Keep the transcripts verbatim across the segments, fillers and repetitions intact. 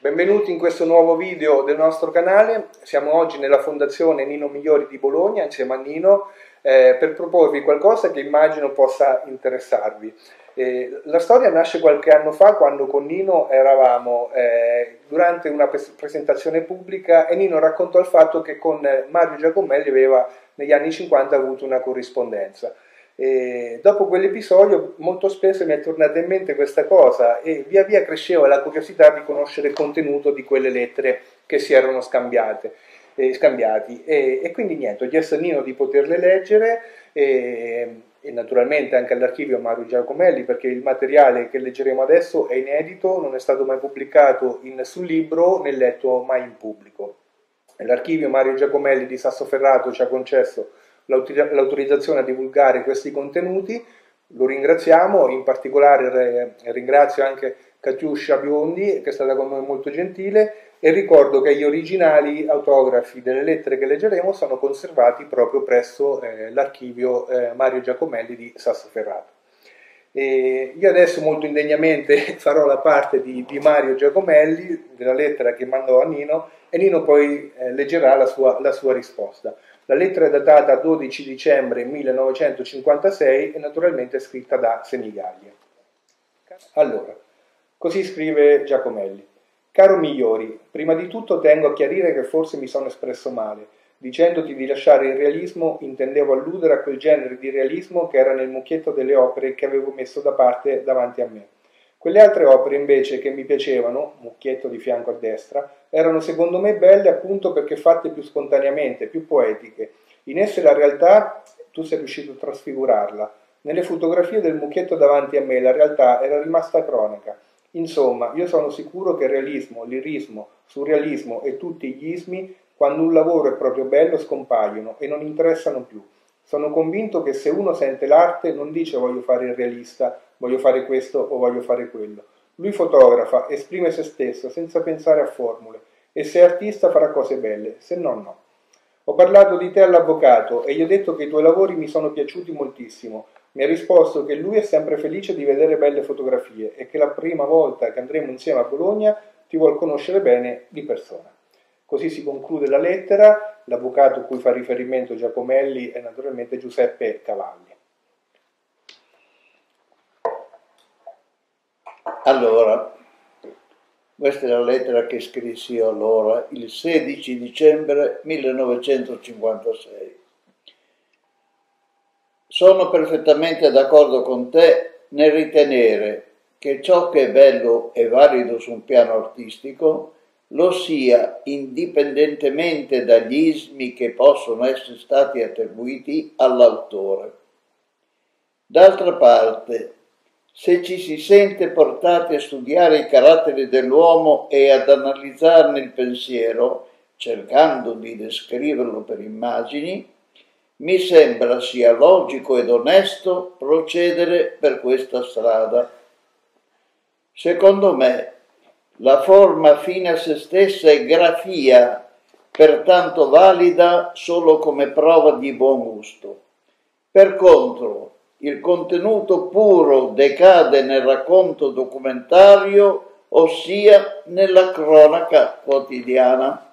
Benvenuti in questo nuovo video del nostro canale. Siamo oggi nella Fondazione Nino Migliori di Bologna insieme a Nino eh, per proporvi qualcosa che immagino possa interessarvi. Eh, la storia nasce qualche anno fa quando con Nino eravamo eh, durante una pres presentazione pubblica e Nino raccontò il fatto che con Mario Giacomelli aveva negli anni cinquanta avuto una corrispondenza. E dopo quell'episodio molto spesso mi è tornata in mente questa cosa e via via cresceva la curiosità di conoscere il contenuto di quelle lettere che si erano scambiate, eh, scambiati e, e quindi niente, ho chiesto a Nino di poterle leggere e, e naturalmente anche all'archivio Mario Giacomelli, perché il materiale che leggeremo adesso è inedito, non è stato mai pubblicato in nessun libro né letto mai in pubblico. L'archivio Mario Giacomelli di Sassoferrato ci ha concesso l'autorizzazione a divulgare questi contenuti, lo ringraziamo, in particolare ringrazio anche Catiuscia Biondi che è stata con noi molto gentile e ricordo che gli originali autografi delle lettere che leggeremo sono conservati proprio presso eh, l'archivio eh, Mario Giacomelli di Sassoferrato. E io adesso molto indegnamente farò la parte di, di Mario Giacomelli, della lettera che mandò a Nino, e Nino poi eh, leggerà la sua, la sua risposta. La lettera è datata dodici dicembre millenovecentocinquantasei e naturalmente scritta da Senigallia. Allora, così scrive Giacomelli. Caro Migliori, prima di tutto tengo a chiarire che forse mi sono espresso male. Dicendoti di lasciare il realismo, intendevo alludere a quel genere di realismo che era nel mucchietto delle opere che avevo messo da parte davanti a me. Quelle altre opere invece che mi piacevano, mucchietto di fianco a destra, erano secondo me belle appunto perché fatte più spontaneamente, più poetiche. In esse la realtà tu sei riuscito a trasfigurarla. Nelle fotografie del mucchietto davanti a me la realtà era rimasta cronaca. Insomma, io sono sicuro che realismo, lirismo, surrealismo e tutti gli ismi, quando un lavoro è proprio bello, scompaiono e non interessano più. Sono convinto che se uno sente l'arte non dice voglio fare il realista, voglio fare questo o voglio fare quello. Lui fotografa, esprime se stesso senza pensare a formule e se è artista farà cose belle, se no no. Ho parlato di te all'avvocato e gli ho detto che i tuoi lavori mi sono piaciuti moltissimo. Mi ha risposto che lui è sempre felice di vedere belle fotografie e che la prima volta che andremo insieme a Bologna ti vuol conoscere bene di persona. Così si conclude la lettera, l'avvocato a cui fa riferimento Giacomelli è naturalmente Giuseppe Cavalli. Allora, questa è la lettera che scrissi io allora, il sedici dicembre millenovecentocinquantasei. Sono perfettamente d'accordo con te nel ritenere che ciò che è bello e valido su un piano artistico lo sia indipendentemente dagli ismi che possono essere stati attribuiti all'autore. D'altra parte, se ci si sente portati a studiare i caratteri dell'uomo e ad analizzarne il pensiero, cercando di descriverlo per immagini, mi sembra sia logico ed onesto procedere per questa strada. Secondo me, la forma fine a se stessa è grafia, pertanto valida solo come prova di buon gusto. Per contro, il contenuto puro decade nel racconto documentario, ossia nella cronaca quotidiana.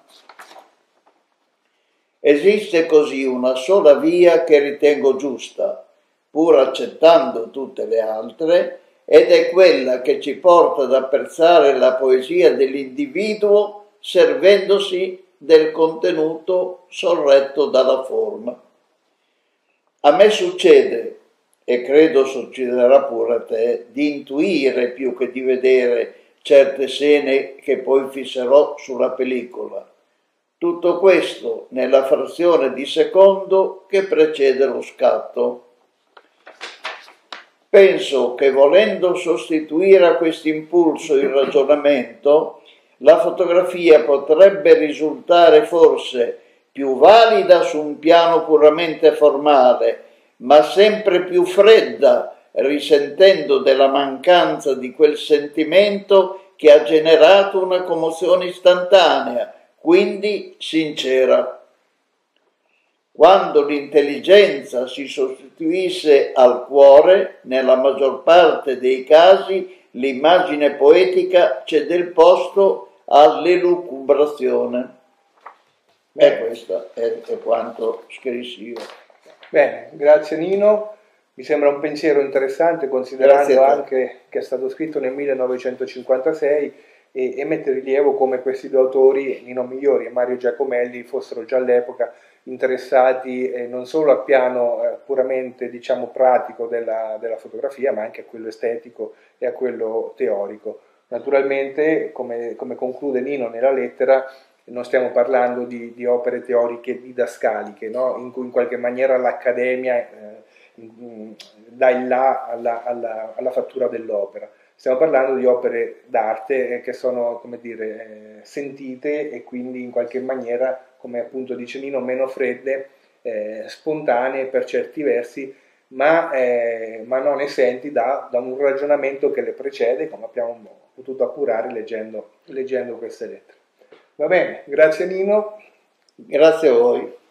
Esiste così una sola via che ritengo giusta, pur accettando tutte le altre, ed è quella che ci porta ad apprezzare la poesia dell'individuo servendosi del contenuto sorretto dalla forma. A me succede, e credo succederà pure a te, di intuire più che di vedere certe scene che poi fisserò sulla pellicola. Tutto questo nella frazione di secondo che precede lo scatto. Penso che volendo sostituire a questo impulso il ragionamento, la fotografia potrebbe risultare forse più valida su un piano puramente formale, ma sempre più fredda, risentendo della mancanza di quel sentimento che ha generato una commozione istantanea, quindi sincera. Quando l'intelligenza si sostituisse al cuore, nella maggior parte dei casi l'immagine poetica cede il posto all'elucubrazione. E questo è, è quanto scrissi io. Bene, grazie Nino. Mi sembra un pensiero interessante, considerando anche che è stato scritto nel millenovecentocinquantasei e, e mette in rilievo come questi due autori, Nino Migliori e Mario Giacomelli, fossero già all'epoca interessati eh, non solo al piano eh, puramente diciamo pratico della, della fotografia, ma anche a quello estetico e a quello teorico. Naturalmente, come, come conclude Nino nella lettera, non stiamo parlando di, di opere teoriche didascaliche, no? In cui in qualche maniera l'accademia eh, dà il là alla, alla, alla fattura dell'opera. Stiamo parlando di opere d'arte che sono, come dire, eh, sentite e quindi in qualche maniera, come appunto dice Nino, meno fredde, eh, spontanee per certi versi, ma, eh, ma non esenti da, da un ragionamento che le precede, come abbiamo potuto appurare leggendo, leggendo queste lettere. Va bene, grazie Nino. Grazie a voi.